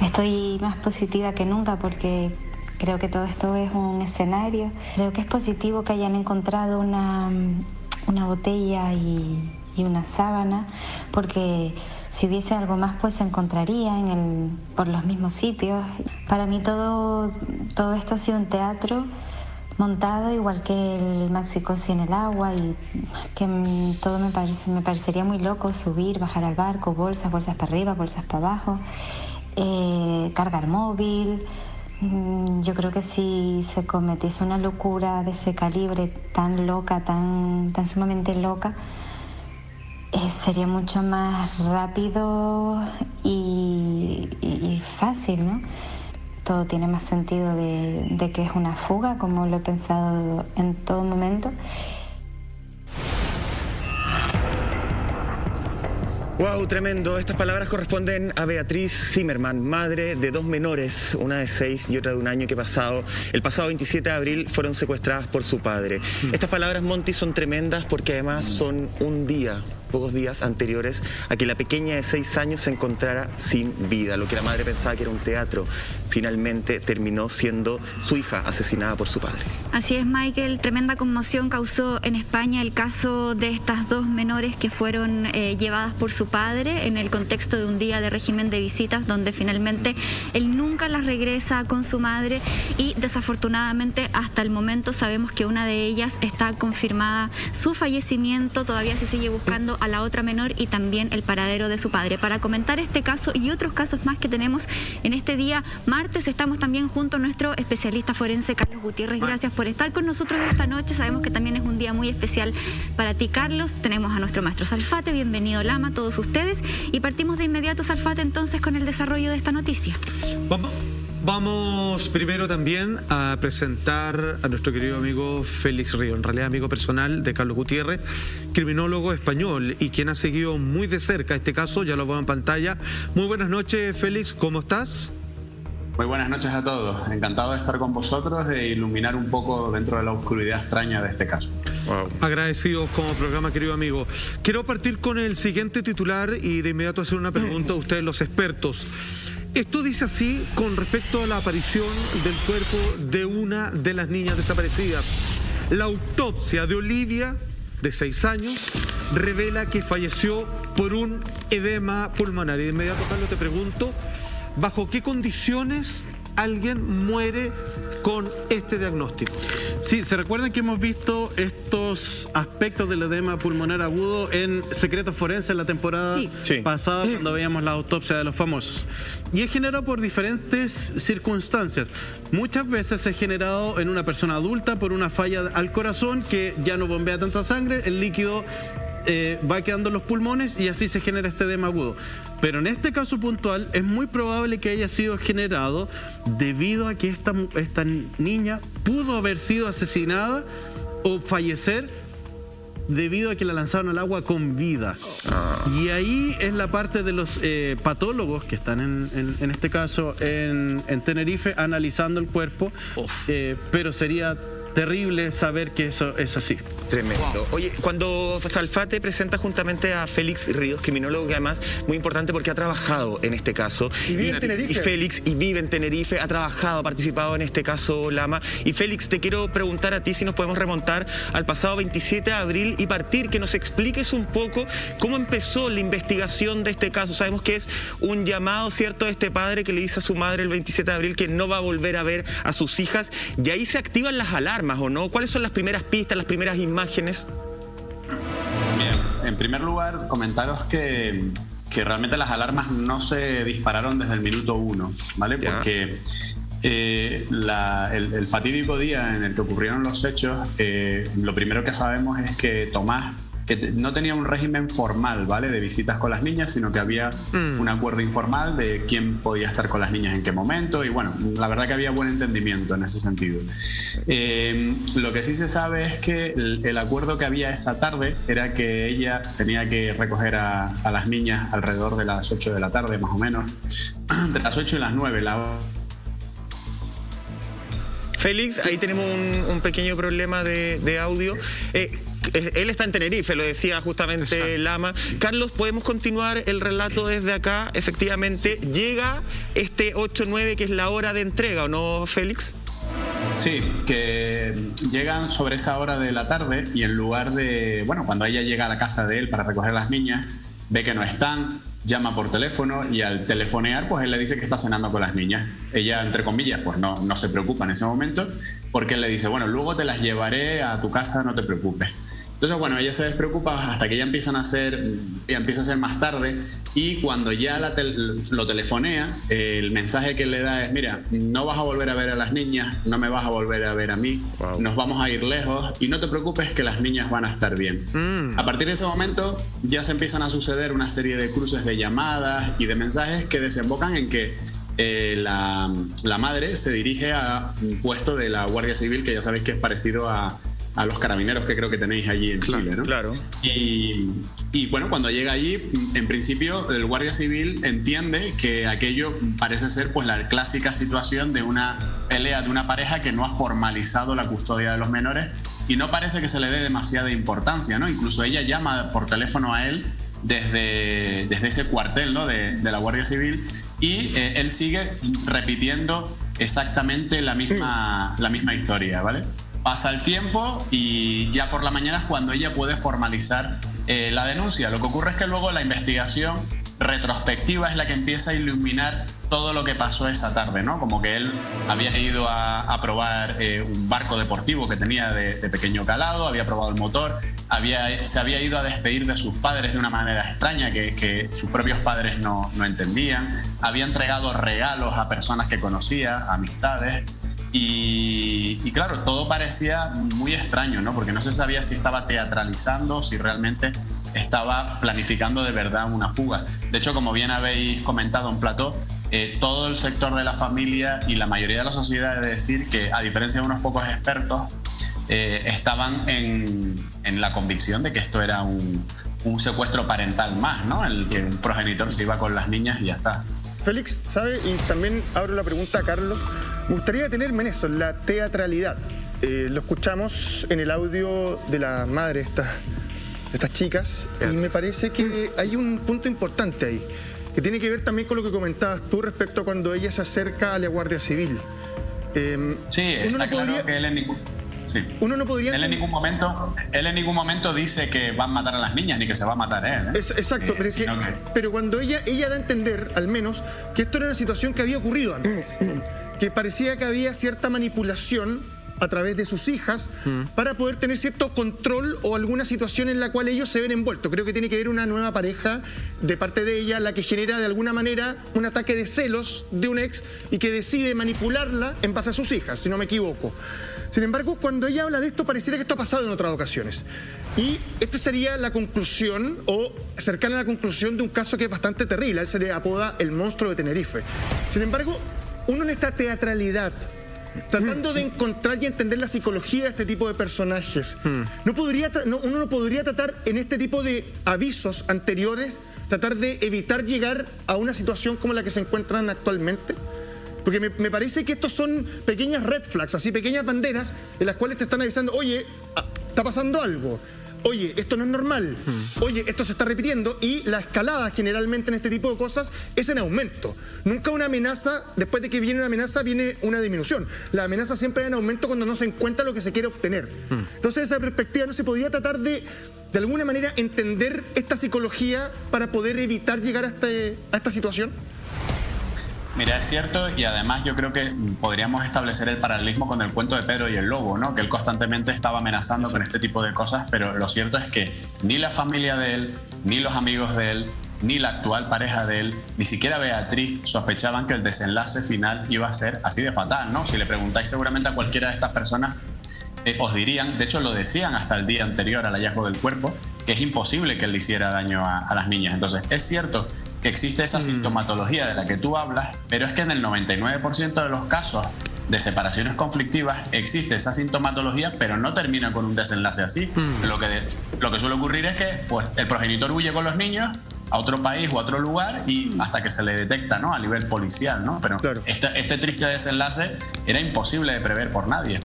Estoy más positiva que nunca porque creo que todo esto es un escenario. Creo que es positivo que hayan encontrado una botella y una sábana, porque si hubiese algo más pues se encontraría por los mismos sitios. Para mí todo esto ha sido un teatro montado, igual que el Maxicosi en el agua, y que todo me parecería muy loco subir, bajar al barco, bolsas para arriba, bolsas para abajo, cargar móvil. Yo creo que si se cometiese una locura de ese calibre, tan loca, tan sumamente loca, sería mucho más rápido y fácil, ¿no? Todo tiene más sentido de que es una fuga, como lo he pensado en todo momento. Wow, tremendo. Estas palabras corresponden a Beatriz Zimmerman, madre de 2 menores, una de 6 y otra de 1 año, que el pasado 27 de abril fueron secuestradas por su padre. Estas palabras, Monty, son tremendas porque además son pocos días anteriores a que la pequeña de 6 años se encontrara sin vida. Lo que la madre pensaba que era un teatro, finalmente terminó siendo su hija asesinada por su padre. Así es, Michael. Tremenda conmoción causó en España el caso de estas 2 menores que fueron llevadas por su padre en el contexto de un día de régimen de visitas, donde finalmente él nunca las regresa con su madre, y desafortunadamente hasta el momento sabemos que una de ellas está confirmada su fallecimiento. Todavía se sigue buscando a la otra menor y también el paradero de su padre. Para comentar este caso y otros casos más que tenemos en este día martes, estamos también junto a nuestro especialista forense, Carlos Gutiérrez. Gracias por estar con nosotros esta noche. Sabemos que también es un día muy especial para ti, Carlos. Tenemos a nuestro maestro Salfate. Bienvenido, Lama, a todos ustedes. Y partimos de inmediato, Salfate, entonces, con el desarrollo de esta noticia. Vamos primero también a presentar a nuestro querido amigo Félix Río, en realidad amigo personal de Carlos Gutiérrez, criminólogo español y quien ha seguido muy de cerca este caso. Ya lo veo en pantalla. Muy buenas noches, Félix, ¿cómo estás? Muy buenas noches a todos. Encantado de estar con vosotros e iluminar un poco dentro de la oscuridad extraña de este caso. Wow. Agradecidos como programa, querido amigo. Quiero partir con el siguiente titular y de inmediato hacer una pregunta a ustedes, los expertos. Esto dice así con respecto a la aparición del cuerpo de una de las niñas desaparecidas. La autopsia de Olivia, de 6 años, revela que falleció por un edema pulmonar. Y de inmediato, Carlos, te pregunto, ¿bajo qué condiciones alguien muere con este diagnóstico? Sí, se recuerdan que hemos visto estos aspectos del edema pulmonar agudo en Secretos Forenses en la temporada pasada, cuando veíamos la autopsia de los famosos. Y es generado por diferentes circunstancias. Muchas veces es generado en una persona adulta por una falla al corazón que ya no bombea tanta sangre, el líquido va quedando en los pulmones y así se genera este edema agudo. Pero en este caso puntual es muy probable que haya sido generado debido a que esta niña pudo haber sido asesinada o fallecer debido a que la lanzaron al agua con vida. Y ahí es la parte de los patólogos que están en este caso en Tenerife analizando el cuerpo, pero sería terrible saber que eso es así. Tremendo. Wow. Oye, cuando Salfate presenta juntamente a Félix Ríos, criminólogo que además muy importante porque ha trabajado en este caso. Y vive en Tenerife. Y Félix, y vive en Tenerife, ha trabajado, ha participado en este caso, Lama. Y Félix, te quiero preguntar a ti si nos podemos remontar al pasado 27 de abril y partir, que nos expliques un poco cómo empezó la investigación de este caso. Sabemos que es un llamado, ¿cierto?, de este padre que le dice a su madre el 27 de abril que no va a volver a ver a sus hijas. Y ahí se activan las alarmas, ¿o no? ¿Cuáles son las primeras pistas, las primeras imágenes? Bien, en primer lugar, comentaros que realmente las alarmas no se dispararon desde el minuto 1, ¿vale? Porque el fatídico día en el que ocurrieron los hechos, lo primero que sabemos es que Tomás, que no tenía un régimen formal, ¿vale?, de visitas con las niñas, sino que había un acuerdo informal de quién podía estar con las niñas en qué momento, y bueno, la verdad que había buen entendimiento en ese sentido. Lo que sí se sabe es que el acuerdo que había esa tarde era que ella tenía que recoger a las niñas alrededor de las 8 de la tarde, más o menos, entre las 8 y las 9, Félix, ahí tenemos un pequeño problema de audio. Él está en Tenerife, lo decía justamente Lama. Carlos, ¿podemos continuar el relato desde acá? Efectivamente, llega este 8-9, que es la hora de entrega, ¿o no, Félix? Sí, que llegan sobre esa hora de la tarde y en lugar de... Bueno, cuando ella llega a la casa de él para recoger a las niñas, ve que no están, llama por teléfono y al telefonear, pues él le dice que está cenando con las niñas. Ella, entre comillas, pues no se preocupa en ese momento, porque él le dice, bueno, luego te las llevaré a tu casa, no te preocupes. Entonces, bueno, ella se despreocupa hasta que ya empieza a ser más tarde, y cuando ya lo telefonea, el mensaje que le da es, mira, no vas a volver a ver a las niñas, no me vas a volver a ver a mí, nos vamos a ir lejos y no te preocupes que las niñas van a estar bien. A partir de ese momento ya se empiezan a suceder una serie de cruces de llamadas y de mensajes que desembocan en que la madre se dirige a un puesto de la Guardia Civil, que ya sabéis que es parecido a los carabineros que creo que tenéis allí en Chile, ¿no? Claro. Y bueno, cuando llega allí, en principio el Guardia Civil entiende que aquello parece ser pues la clásica situación de una pelea de una pareja que no ha formalizado la custodia de los menores y no parece que se le dé demasiada importancia, ¿no? Incluso ella llama por teléfono a él desde ese cuartel, ¿no? de la Guardia Civil, y él sigue repitiendo exactamente la misma historia, ¿vale? Pasa el tiempo y ya por la mañana es cuando ella puede formalizar la denuncia. Lo que ocurre es que luego la investigación retrospectiva es la que empieza a iluminar todo lo que pasó esa tarde, ¿no? Como que él había ido a probar un barco deportivo que tenía de pequeño calado, había probado el motor, se había ido a despedir de sus padres de una manera extraña que sus propios padres no entendían, había entregado regalos a personas que conocía, amistades. Y claro, todo parecía muy extraño, ¿no? Porque no se sabía si estaba teatralizando, si realmente estaba planificando de verdad una fuga. De hecho, como bien habéis comentado en plató, todo el sector de la familia y la mayoría de la sociedad, es decir, que a diferencia de unos pocos expertos, estaban en la convicción de que esto era un secuestro parental más, ¿no? El que un progenitor se iba con las niñas y ya está. Félix, ¿sabe? Y también abro la pregunta a Carlos. Me gustaría detenerme en eso, en la teatralidad. Lo escuchamos en el audio de la madre de estas chicas y me parece que hay un punto importante ahí, que tiene que ver también con lo que comentabas tú respecto a cuando ella se acerca a la Guardia Civil. Sí, está claro que él uno no podría... Él en ningún momento dice que van a matar a las niñas ni que se va a matar él. Exacto, pero cuando ella da a entender, al menos, que esto era una situación que había ocurrido antes, que parecía que había cierta manipulación a través de sus hijas para poder tener cierto control o alguna situación en la cual ellos se ven envueltos. Creo que tiene que haber una nueva pareja de parte de ella, la que genera de alguna manera un ataque de celos de un ex y que decide manipularla en base a sus hijas, si no me equivoco. Sin embargo, cuando ella habla de esto, pareciera que esto ha pasado en otras ocasiones. Y esta sería la conclusión, o cercana a la conclusión de un caso que es bastante terrible. Él se le apoda el monstruo de Tenerife. Sin embargo, uno en esta teatralidad, tratando de encontrar y entender la psicología de este tipo de personajes, uno no podría tratar en este tipo de avisos anteriores, tratar de evitar llegar a una situación como la que se encuentran actualmente. Porque me parece que estos son pequeñas red flags, así pequeñas banderas en las cuales te están avisando, oye, está pasando algo. Oye, esto no es normal. Oye, esto se está repitiendo, y la escalada generalmente en este tipo de cosas es en aumento. Nunca una amenaza, después de que viene una amenaza, viene una disminución. La amenaza siempre es en aumento cuando no se encuentra lo que se quiere obtener. Entonces, desde esa perspectiva, ¿no se podría tratar de alguna manera entender esta psicología para poder evitar llegar a esta situación? Mira, es cierto, y además yo creo que podríamos establecer el paralelismo con el cuento de Pedro y el Lobo, ¿no? Que él constantemente estaba amenazando con este tipo de cosas, pero lo cierto es que ni la familia de él, ni los amigos de él, ni la actual pareja de él, ni siquiera Beatriz sospechaban que el desenlace final iba a ser así de fatal, ¿no? Si le preguntáis seguramente a cualquiera de estas personas, os dirían, de hecho lo decían hasta el día anterior al hallazgo del cuerpo, que es imposible que él le hiciera daño a las niñas. Entonces, es cierto que existe esa sintomatología de la que tú hablas, pero es que en el 99% de los casos de separaciones conflictivas existe esa sintomatología, pero no termina con un desenlace así. Lo que suele ocurrir es que pues, el progenitor huye con los niños a otro país o a otro lugar y hasta que se le detecta, ¿no? A nivel policial, ¿no? Pero claro, este triste desenlace era imposible de prever por nadie.